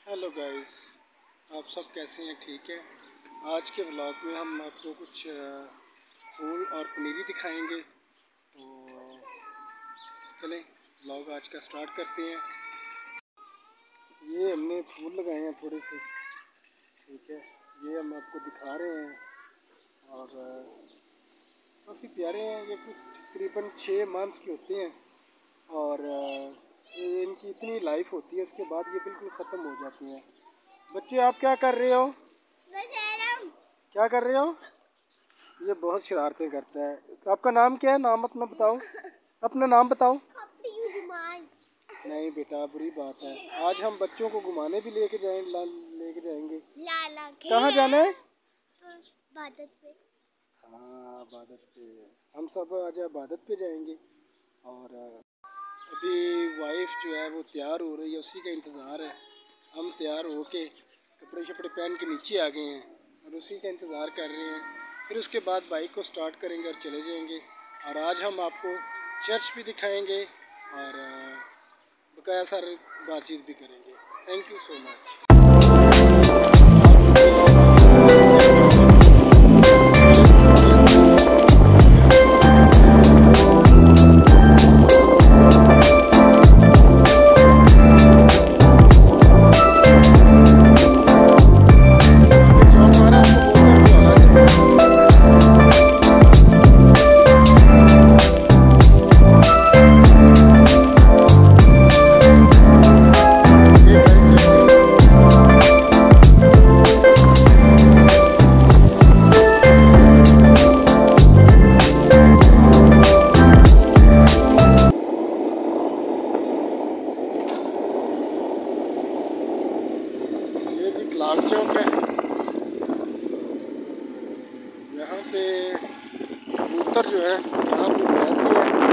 Hello guys, आप सब कैसे हैं? ठीक है। आज के व्लॉग में हम आपको कुछ फूल और पनीरी दिखाएंगे। तो चलें व्लॉग आज का स्टार्ट करते हैं। ये हमने फूल लगाए हैं थोड़े से, ठीक है। ये हम आपको दिखा रहे हैं और काफ़ी प्यारे हैं। ये कुछ तकरीबन 6 मंथ के होते हैं और ये इनकी इतनी लाइफ होती है, उसके बाद ये बिल्कुल ख़त्म हो जाती हैं। बच्चे आप क्या कर रहे हो? क्या कर रहे हो? ये बहुत शरारतें करता है। आपका नाम क्या है? नाम अपना बताओ। अपना नाम बताओ। नहीं बेटा, बुरी बात है। आज हम बच्चों को घुमाने भी लेके जाएंगे। कहाँ जाना है? इबादत पे। हाँ, इबादत पे। हम सब आज इबादत पे जाएंगे और अभी वाइफ जो है वो तैयार हो रही है, उसी का इंतज़ार है। हम तैयार होके कपड़े शपड़े पहन के नीचे आ गए हैं और उसी का इंतज़ार कर रहे हैं। फिर उसके बाद बाइक को स्टार्ट करेंगे और चले जाएंगे। और आज हम आपको चर्च भी दिखाएंगे और बकाया सारी बातचीत भी करेंगे। Thank you so much. Lal Chowk है। यहाँ पे कबूतर जो है यहाँ पे रहते हैं।